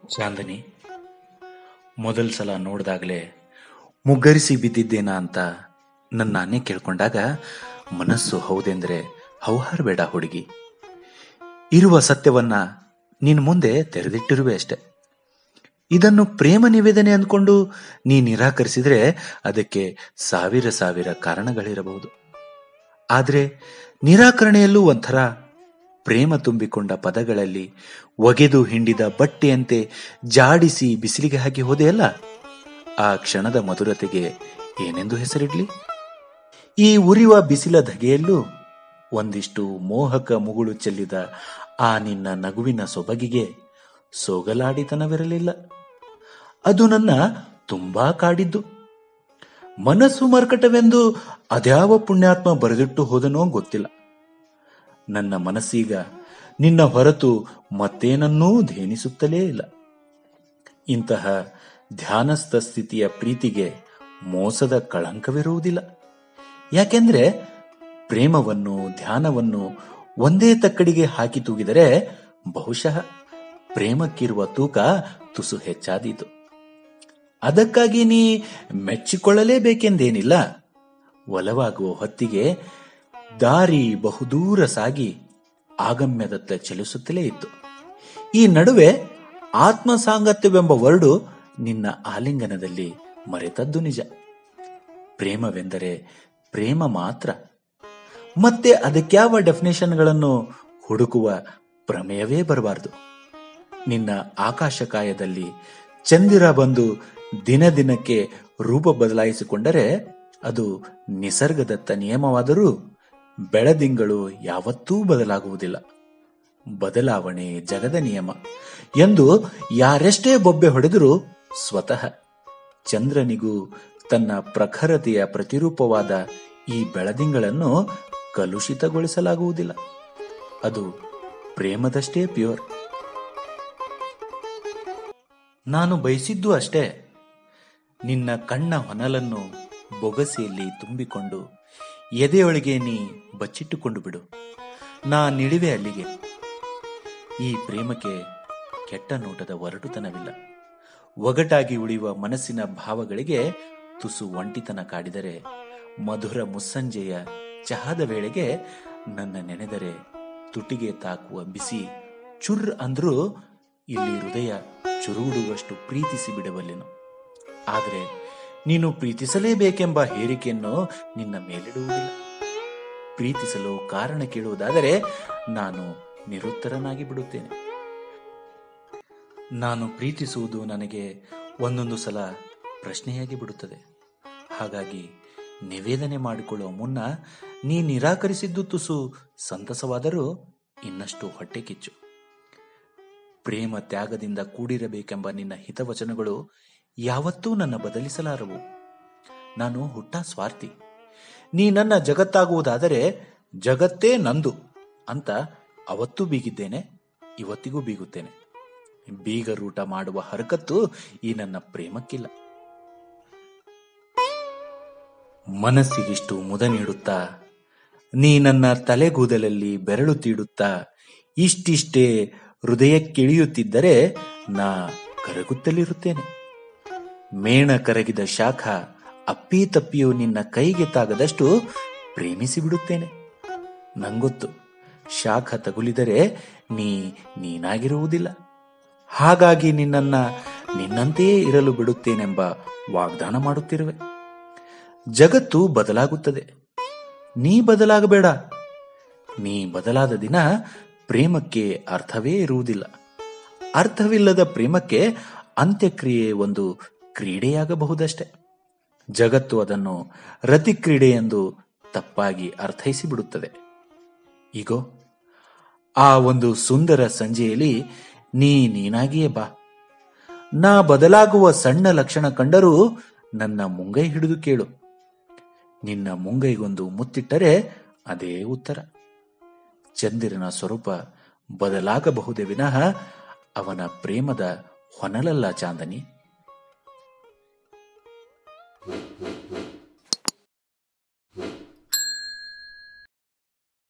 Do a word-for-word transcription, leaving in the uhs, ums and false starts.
ಚಾಂದನಿ ಮೊದಲ ಸಲ ನೋಡಿದಾಗಲೇ ಮುಗ್ಗರಿಸಿ ಬಿದ್ದಿದ್ದೇನಾ ಅಂತ ನನ್ನ ನಾನೇ ಕೇಳ್ಕೊಂಡಾಗ ಮನಸ್ಸು ಹೌದೆಂದ್ರೆ ಹೌಹಾರಬೇಡ ಹುಡುಗಿ, ಇರುವ ಸತ್ಯವನ್ನ ನಿನ್ ಮುಂದೆ ತೆರೆದಿಟ್ಟಿರುವೆ ಅಷ್ಟೆ. ಇದನ್ನು ಪ್ರೇಮ ನಿವೇದನೆ ಅಂದ್ಕೊಂಡು ನೀ ನಿರಾಕರಿಸಿದ್ರೆ ಅದಕ್ಕೆ ಸಾವಿರ ಸಾವಿರ ಕಾರಣಗಳಿರಬಹುದು. ಆದ್ರೆ ನಿರಾಕರಣೆಯಲ್ಲೂ ಒಂಥರ ಪ್ರೇಮ ತುಂಬಿಕೊಂಡ ಪದಗಳಲ್ಲಿ ಒಗೆದು ಹಿಂಡಿದ ಬಟ್ಟೆಯಂತೆ ಜಾಡಿಸಿ ಬಿಸಿಲಿಗೆ ಹಾಕಿ ಹೋದೆಯಲ್ಲ, ಆ ಕ್ಷಣದ ಮಧುರತೆಗೆ ಏನೆಂದು ಹೆಸರಿಡ್ಲಿ? ಈ ಉರಿಯುವ ಬಿಸಿಲ ಧಗೆಯಲ್ಲೂ ಒಂದಿಷ್ಟು ಮೋಹಕ ಮುಗುಳು ಚೆಲ್ಲಿದ ಆ ನಿನ್ನ ನಗುವಿನ ಸೊಬಗಿಗೆ ಸೋಗಲಾಡಿತನವಿರಲಿಲ್ಲ. ಅದು ನನ್ನ ತುಂಬಾ ಕಾಡಿದ್ದು. ಮನಸ್ಸು ಮರ್ಕಟವೆಂದು ಅದ್ಯಾವ ಪುಣ್ಯಾತ್ಮ ಬರೆದಿಟ್ಟು ಹೋದನೋ ಗೊತ್ತಿಲ್ಲ. ನನ್ನ ಮನಸ್ಸೀಗ ನಿನ್ನ ಹೊರತು ಮತ್ತೇನನ್ನೂ ಧ್ಯಾನಿಸುತ್ತಲೇ ಇಲ್ಲ. ಇಂತಹ ಧ್ಯಾನಸ್ಥ ಸ್ಥಿತಿಯ ಪ್ರೀತಿಗೆ ಮೋಸದ ಕಳಂಕವಿರುವುದಿಲ್ಲ. ಯಾಕೆಂದ್ರೆ ಪ್ರೇಮವನ್ನು ಧ್ಯಾನವನ್ನು ಒಂದೇ ತಕ್ಕಡಿಗೆ ಹಾಕಿ ತೂಗಿದರೆ ಬಹುಶಃ ಪ್ರೇಮಕ್ಕಿರುವ ತೂಕ ತುಸು ಹೆಚ್ಚಾದೀತು. ಅದಕ್ಕಾಗಿ ನೀ ಮೆಚ್ಚಿಕೊಳ್ಳಲೇಬೇಕೆಂದೇನಿಲ್ಲ. ಒಲವಾಗುವ ಹೊತ್ತಿಗೆ ದಾರಿ ಬಹುದೂರ ಸಾಗಿ ಆಗಮ್ಯದತ್ತ ಚಲಿಸುತ್ತಲೇ ಇತ್ತು. ಈ ನಡುವೆ ಆತ್ಮ ಸಾಂಗತ್ಯವೆಂಬ ವರ್ಡು ನಿನ್ನ ಆಲಿಂಗನದಲ್ಲಿ ಮರೆತದ್ದು ನಿಜ. ಪ್ರೇಮವೆಂದರೆ ಪ್ರೇಮ ಮಾತ್ರ. ಮತ್ತೆ ಅದಕ್ಯಾವ ಡೆಫಿನೇಷನ್ಗಳನ್ನು ಹುಡುಕುವ ಪ್ರಮೇಯವೇ ಬರಬಾರದು. ನಿನ್ನ ಆಕಾಶಕಾಯದಲ್ಲಿ ಚಂದಿರ ಬಂದು ದಿನ ದಿನಕ್ಕೆ ರೂಪ ಬದಲಾಯಿಸಿಕೊಂಡರೆ ಅದು ನಿಸರ್ಗದತ್ತ ನಿಯಮವಾದರೂ ಬೆಳದಿಂಗಳು ಯಾವತ್ತೂ ಬದಲಾಗುವುದಿಲ್ಲ. ಬದಲಾವಣೆ ಜಗದ ನಿಯಮ ಎಂದು ಯಾರೆಷ್ಟೇ ಬೊಬ್ಬೆ ಹೊಡೆದರೂ ಸ್ವತಃ ಚಂದ್ರನಿಗೂ ತನ್ನ ಪ್ರಖರತೆಯ ಪ್ರತಿರೂಪವಾದ ಈ ಬೆಳದಿಂಗಳನ್ನು ಕಲುಷಿತಗೊಳಿಸಲಾಗುವುದಿಲ್ಲ. ಅದು ಪ್ರೇಮದಷ್ಟೇ ಪ್ಯೂರ್. ನಾನು ಬಯಸಿದ್ದು ಅಷ್ಟೇ, ನಿನ್ನ ಕಣ್ಣ ಹೊನಲನ್ನು ಬೊಗಸೆಯಲ್ಲಿ ತುಂಬಿಕೊಂಡು ಎದೆಯೊಳಗೆ ನೀ ಬಚ್ಚಿಟ್ಟುಕೊಂಡು ಬಿಡು. ನಾ ನಿಡಿವೆ ಅಲ್ಲಿಗೆ. ಈ ಪ್ರೇಮಕ್ಕೆ ಕೆಟ್ಟ ನೋಟದ ಒರಟುತನವಿಲ್ಲ. ಒಗಟಾಗಿ ಉಳಿಯುವ ಮನಸ್ಸಿನ ಭಾವಗಳಿಗೆ ತುಸು ಒಂಟಿತನ ಕಾಡಿದರೆ ಮಧುರ ಮುಸ್ಸಂಜೆಯ ಚಹಾದ ವೇಳೆಗೆ ನನ್ನ ನೆನೆದರೆ ತುಟಿಗೆ ತಾಕುವ ಬಿಸಿ ಚುರ್ ಅಂದ್ರೂ ಇಲ್ಲಿ ಹೃದಯ ಚುರುಗುಡುವಷ್ಟು ಪ್ರೀತಿಸಿ ಬಿಡಬಲ್ಲೆನು. ಆದರೆ ನೀನು ಪ್ರೀತಿಸಲೇಬೇಕೆಂಬ ಹೇರಿಕೆಯನ್ನು ನಿನ್ನ ಮೇಲಿಡುವುದಿಲ್ಲ. ಪ್ರೀತಿಸಲು ಕಾರಣ ಕೇಳುವುದಾದರೆ ನಾನು ನಿರುತ್ತರನಾಗಿ ಬಿಡುತ್ತೇನೆ. ನಾನು ಪ್ರೀತಿಸುವುದು ನನಗೆ ಒಂದೊಂದು ಸಲ ಪ್ರಶ್ನೆಯಾಗಿ ಬಿಡುತ್ತದೆ. ಹಾಗಾಗಿ ನಿವೇದನೆ ಮಾಡಿಕೊಳ್ಳುವ ಮುನ್ನ ನೀ ನಿರಾಕರಿಸಿದ್ದು ತುಸು ಸಂತಸವಾದರೂ ಇನ್ನಷ್ಟು ಹೊಟ್ಟೆ ಕಿಚ್ಚು. ಪ್ರೇಮ ತ್ಯಾಗದಿಂದ ಕೂಡಿರಬೇಕೆಂಬ ನಿನ್ನ ಹಿತವಚನಗಳು ಯಾವತ್ತೂ ನನ್ನ ಬದಲಿಸಲಾರವು. ನಾನು ಹುಟ್ಟ ಸ್ವಾರ್ಥಿ. ನೀ ನನ್ನ ಜಗತ್ತಾಗುವುದಾದರೆ ಜಗತ್ತೇ ನಂದು ಅಂತ ಅವತ್ತೂ ಬೀಗಿದ್ದೇನೆ, ಇವತ್ತಿಗೂ ಬೀಗುತ್ತೇನೆ. ಬೀಗರೂಟ ಮಾಡುವ ಹರಕತ್ತು ಈ ನನ್ನ ಪ್ರೇಮಕ್ಕಿಲ್ಲ. ಮನಸ್ಸಿಗಿಷ್ಟು ಮುದ ನೀಡುತ್ತಾ ನೀ ನನ್ನ ತಲೆಗೂದಲಲ್ಲಿ ಬೆರಳು ತೀಡುತ್ತಾ ಇಷ್ಟಿಷ್ಟೇ ಹೃದಯಕ್ಕಿಳಿಯುತ್ತಿದ್ದರೆ ನಾ ಕರಗುತ್ತಲಿರುತ್ತೇನೆ. ಮೇಣ ಕರಗಿದ ಶಾಖ ಅಪ್ಪಿ ತಪ್ಪಿಯೂ ನಿನ್ನ ಕೈಗೆ ತಾಗದಷ್ಟು ಪ್ರೇಮಿಸಿ ಬಿಡುತ್ತೇನೆ. ನಂಗೊತ್ತು, ಶಾಖ ತಗುಲಿದರೆ ನೀ ನೀನಾಗಿರುವುದಿಲ್ಲ. ಹಾಗಾಗಿ ನಿನ್ನನ್ನ ನಿನ್ನಂತೆಯೇ ಇರಲು ಬಿಡುತ್ತೇನೆಂಬ ವಾಗ್ದಾನ ಮಾಡುತ್ತಿರುವೆ. ಜಗತ್ತು ಬದಲಾಗುತ್ತದೆ, ನೀ ಬದಲಾಗಬೇಡ. ನೀ ಬದಲಾದ ದಿನ ಪ್ರೇಮಕ್ಕೆ ಅರ್ಥವೇ ಇರುವುದಿಲ್ಲ. ಅರ್ಥವಿಲ್ಲದ ಪ್ರೇಮಕ್ಕೆ ಅಂತ್ಯಕ್ರಿಯೆ ಒಂದು ಕ್ರೀಡೆಯಾಗಬಹುದಷ್ಟೆ. ಜಗತ್ತು ಅದನ್ನು ರತಿಕ್ರೀಡೆ ಎಂದು ತಪ್ಪಾಗಿ ಅರ್ಥೈಸಿ ಬಿಡುತ್ತದೆ. ಈಗೋ ಆ ಒಂದು ಸುಂದರ ಸಂಜೆಯಲ್ಲಿ ನೀ ನೀನಾಗಿಯೇ ಬಾ. ನಾ ಬದಲಾಗುವ ಸಣ್ಣ ಲಕ್ಷಣ ಕಂಡರೂ ನನ್ನ ಮುಂಗೈ ಹಿಡಿದು ಕೇಳು. ನಿನ್ನ ಮುಂಗೈಗೊಂದು ಮುತ್ತಿಟ್ಟರೆ ಅದೇ ಉತ್ತರ. ಚಂದಿರನ ಸ್ವರೂಪ ಬದಲಾಗಬಹುದೇ ವಿನಃ ಅವನ ಪ್ರೇಮದ ಹೊನಲಲ್ಲ ಚಾಂದನಿ.